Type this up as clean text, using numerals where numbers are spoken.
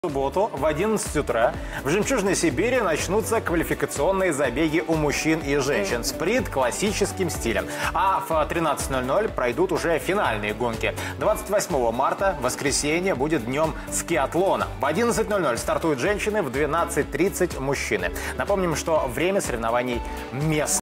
В субботу в 11 утра в «Жемчужной Сибири» начнутся квалификационные забеги у мужчин и женщин. Спринт классическим стилем. А в 13:00 пройдут уже финальные гонки. 28 марта, воскресенье, будет днем скиатлона. В 11:00 стартуют женщины, в 12:30 мужчины. Напомним, что время соревнований местное.